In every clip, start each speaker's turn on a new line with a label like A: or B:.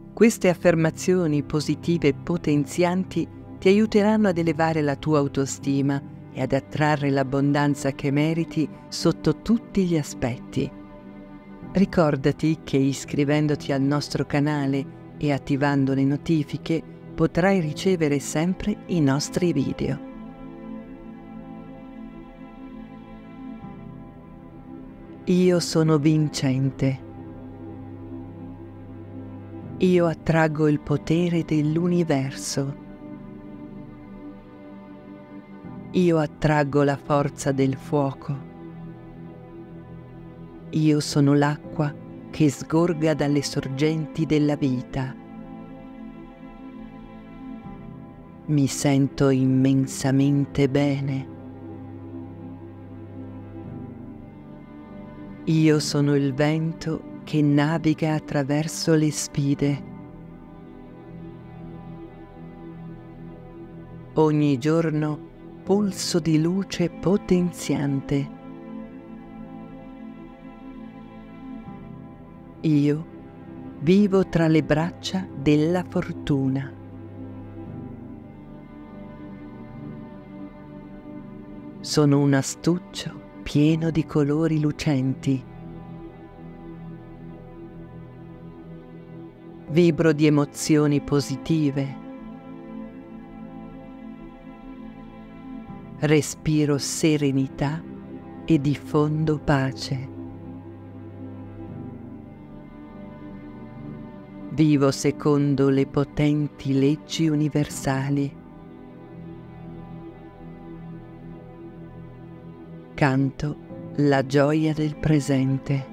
A: Queste affermazioni positive e potenzianti ti aiuteranno ad elevare la tua autostima e ad attrarre l'abbondanza che meriti sotto tutti gli aspetti. Ricordati che iscrivendoti al nostro canale e attivando le notifiche potrai ricevere sempre i nostri video. Io sono vincente. Io attraggo il potere dell'universo. Io attraggo la forza del fuoco. Io sono l'acqua che sgorga dalle sorgenti della vita. Mi sento immensamente bene. Io sono il vento che naviga attraverso le sfide. Ogni giorno pulso di luce potenziante. Io vivo tra le braccia della fortuna. Sono un astuccio pieno di colori lucenti. Vibro di emozioni positive. Respiro serenità e diffondo pace. Vivo secondo le potenti leggi universali. Canto la gioia del presente.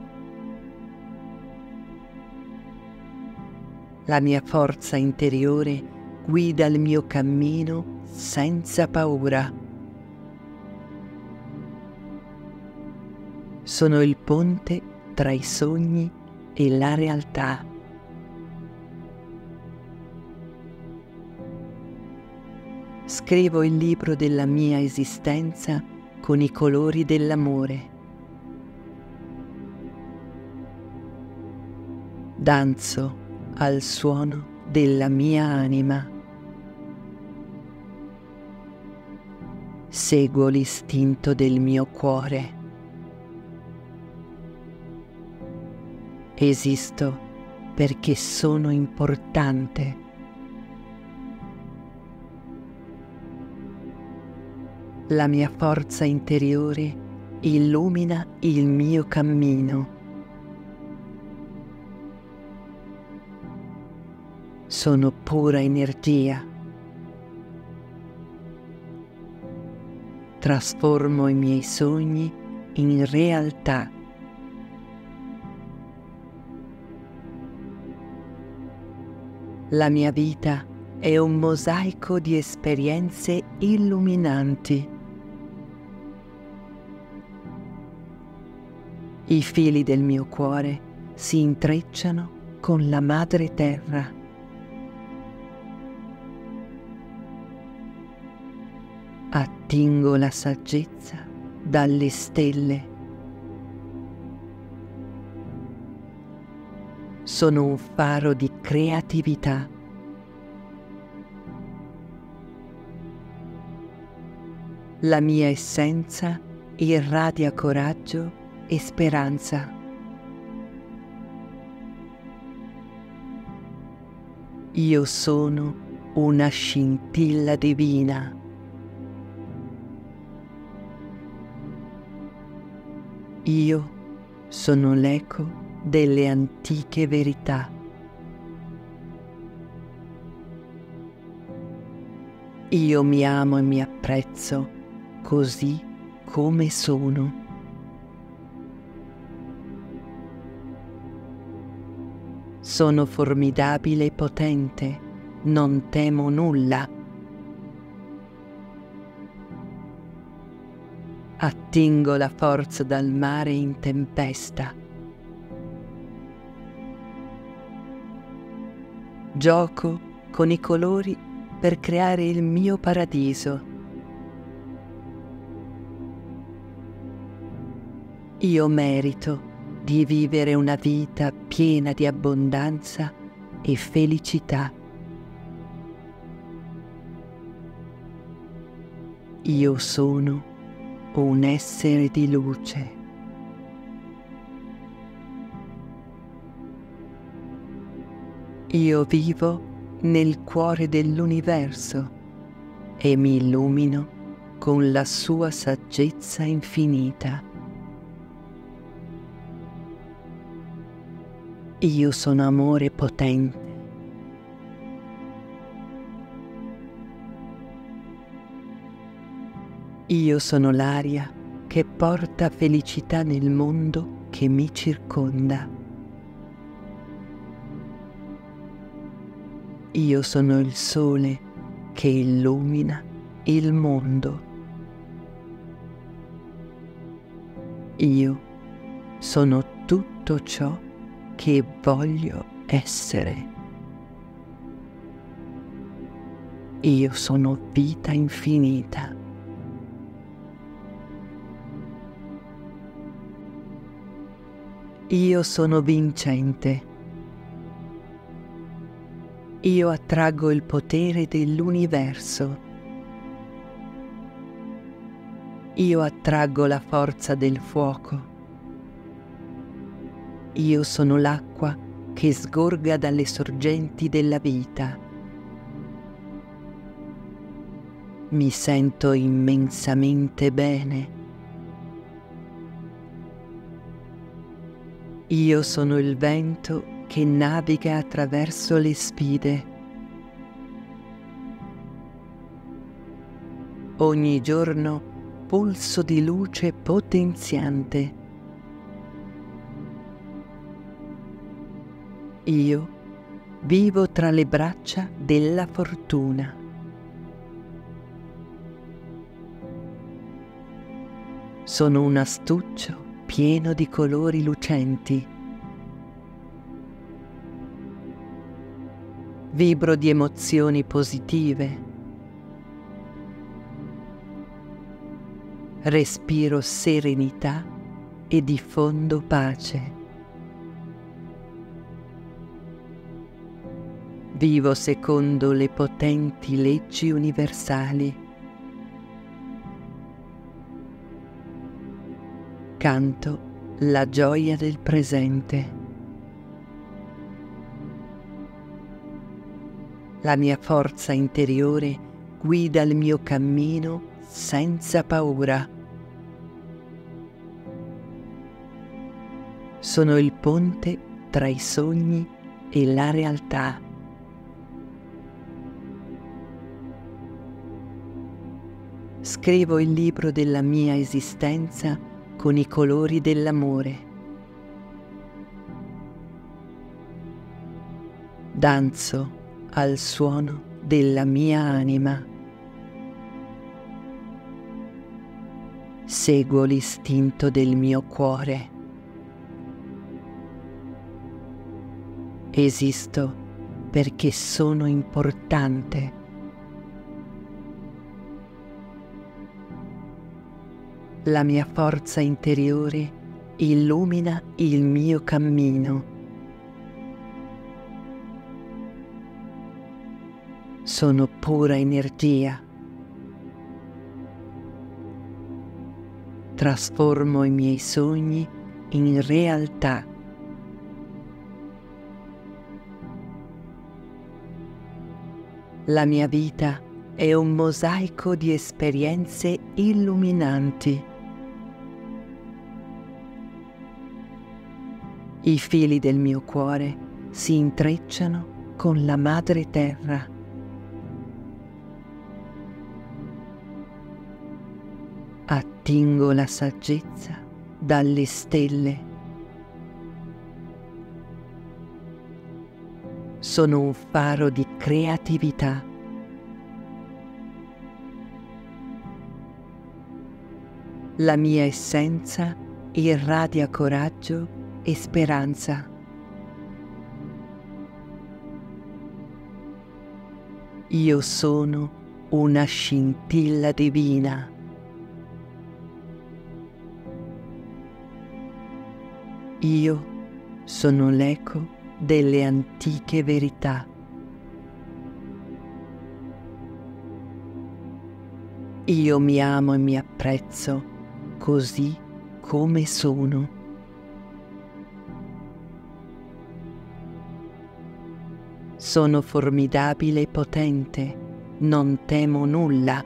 A: La mia forza interiore guida il mio cammino senza paura. Sono il ponte tra i sogni e la realtà. Scrivo il libro della mia esistenza con i colori dell'amore. Danzo al suono della mia anima. Seguo l'istinto del mio cuore. Esisto perché sono importante. La mia forza interiore illumina il mio cammino. Sono pura energia. Trasformo i miei sogni in realtà. La mia vita è un mosaico di esperienze illuminanti. I fili del mio cuore si intrecciano con la madre terra. Attingo la saggezza dalle stelle. Sono un faro di creatività. La mia essenza irradia coraggio e speranza. Io sono una scintilla divina. Io sono l'eco delle antiche verità. Io mi amo e mi apprezzo così come sono. Sono formidabile e potente, non temo nulla. Attingo la forza dal mare in tempesta. Gioco con i colori per creare il mio paradiso. Io merito di vivere una vita piena di abbondanza e felicità. Io sono un essere di luce. Io vivo nel cuore dell'universo e mi illumino con la sua saggezza infinita. Io sono amore potente. Io sono l'aria che porta felicità nel mondo che mi circonda. Io sono il sole che illumina il mondo. Io sono tutto ciò che voglio essere. Io sono vita infinita. Io sono vincente. Io attraggo il potere dell'universo. Io attraggo la forza del fuoco. Io sono l'acqua che sgorga dalle sorgenti della vita. Mi sento immensamente bene. Io sono il vento che naviga attraverso le sfide. Ogni giorno pulso di luce potenziante. Io vivo tra le braccia della fortuna. Sono un astuccio pieno di colori lucenti. Vibro di emozioni positive. Respiro serenità e diffondo pace. Vivo secondo le potenti leggi universali. Canto la gioia del presente. La mia forza interiore guida il mio cammino senza paura. Sono il ponte tra i sogni e la realtà. Scrivo il libro della mia esistenza con i colori dell'amore. Danzo al suono della mia anima. Seguo l'istinto del mio cuore. Esisto perché sono importante. La mia forza interiore illumina il mio cammino. Sono pura energia. Trasformo i miei sogni in realtà. La mia vita è un mosaico di esperienze illuminanti. I fili del mio cuore si intrecciano con la madre terra. Attingo la saggezza dalle stelle. Sono un faro di creatività. La mia essenza irradia coraggio e speranza. Io sono una scintilla divina. Io sono l'eco delle antiche verità. Io mi amo e mi apprezzo così come sono. Sono formidabile e potente, non temo nulla.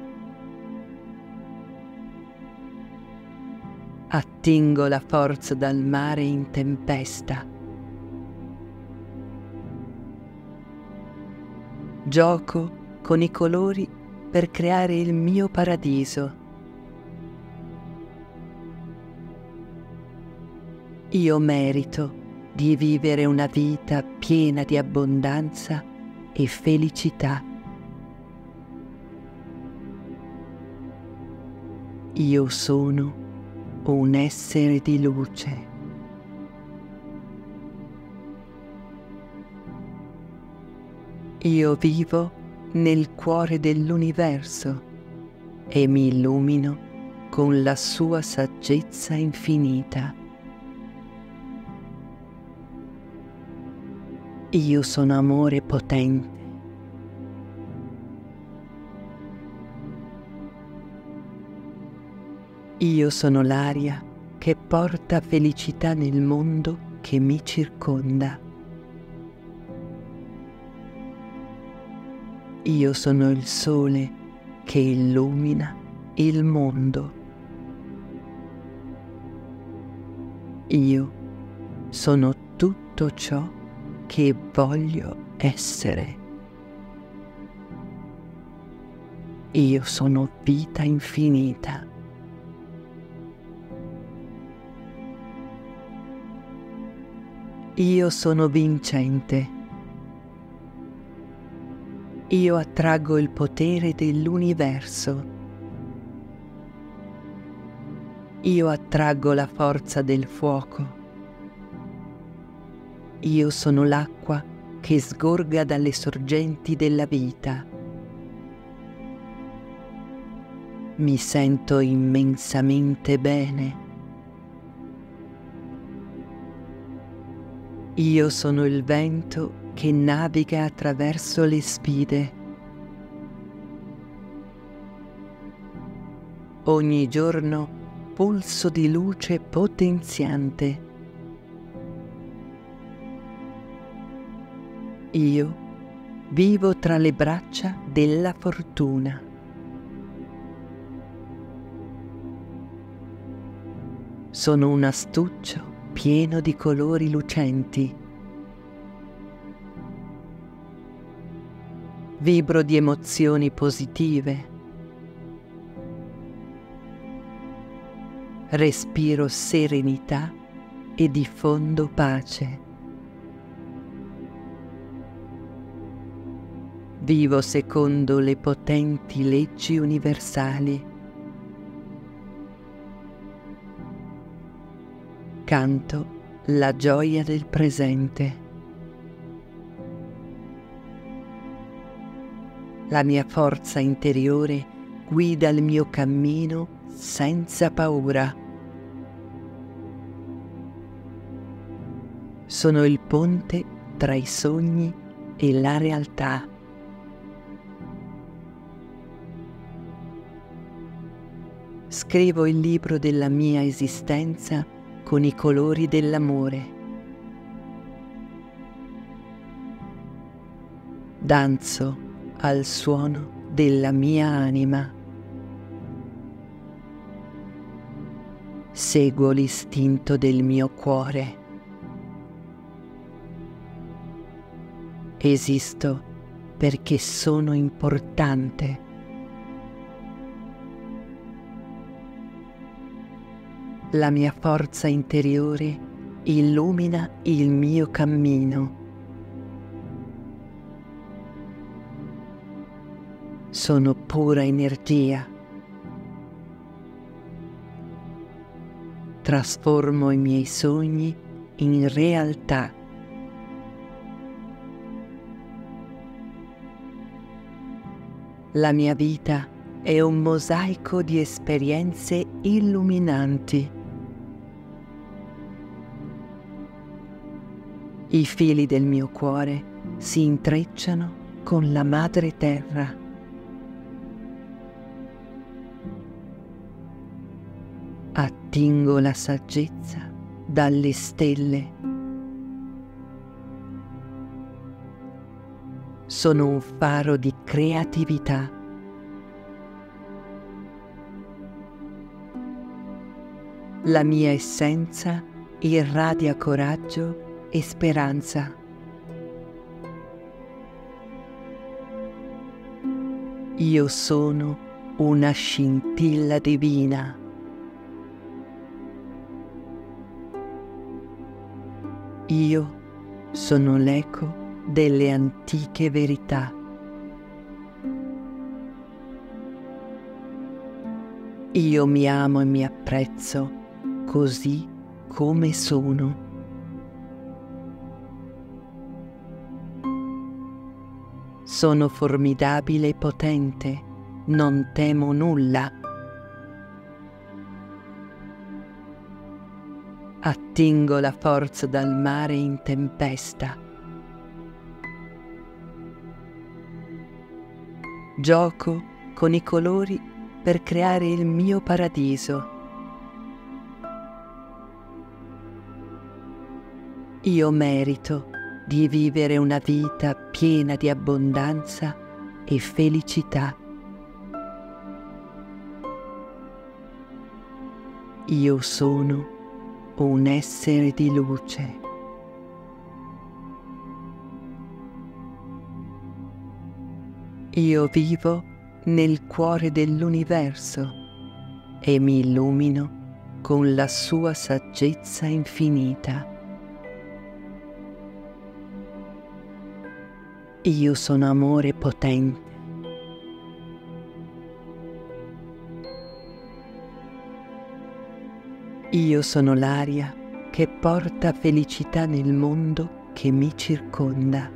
A: Attingo la forza dal mare in tempesta. Gioco con i colori per creare il mio paradiso. Io merito di vivere una vita piena di abbondanza e felicità. Io sono un essere di luce. Io vivo nel cuore dell'universo e mi illumino con la sua saggezza infinita. Io sono amore potente. Io sono l'aria che porta felicità nel mondo che mi circonda. Io sono il sole che illumina il mondo. Io sono tutto ciò che voglio essere. Io sono vita infinita. Io sono vincente. Io attraggo il potere dell'universo. Io attraggo la forza del fuoco. Io sono l'acqua che sgorga dalle sorgenti della vita. Mi sento immensamente bene. Io sono il vento che naviga attraverso le sfide. Ogni giorno pulso di luce potenziante. Io vivo tra le braccia della fortuna. Sono un astuccio pieno di colori lucenti. Vibro di emozioni positive. Respiro serenità e diffondo pace. Vivo secondo le potenti leggi universali. Canto la gioia del presente. La mia forza interiore guida il mio cammino senza paura. Sono il ponte tra i sogni e la realtà. Scrivo il libro della mia esistenza con i colori dell'amore. Danzo al suono della mia anima. Seguo l'istinto del mio cuore. Esisto perché sono importante. La mia forza interiore illumina il mio cammino. Sono pura energia. Trasformo i miei sogni in realtà. La mia vita è un mosaico di esperienze illuminanti. I fili del mio cuore si intrecciano con la madre terra. Attingo la saggezza dalle stelle. Sono un faro di creatività. La mia essenza irradia coraggio e speranza. Io sono una scintilla divina. Io sono l'eco delle antiche verità. Io mi amo e mi apprezzo così come sono. Sono formidabile e potente, non temo nulla. Attingo la forza dal mare in tempesta. Gioco con i colori per creare il mio paradiso. Io merito di vivere una vita piena di abbondanza e felicità. Io sono un essere di luce. Io vivo nel cuore dell'universo e mi illumino con la sua saggezza infinita. Io sono amore potente. Io sono l'aria che porta felicità nel mondo che mi circonda.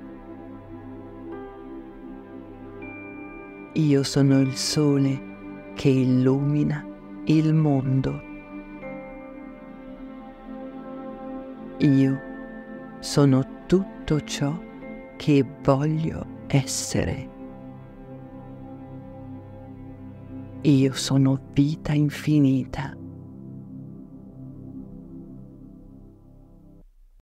A: Io sono il sole che illumina il mondo. Io sono tutto ciò che voglio essere. Io sono vita infinita.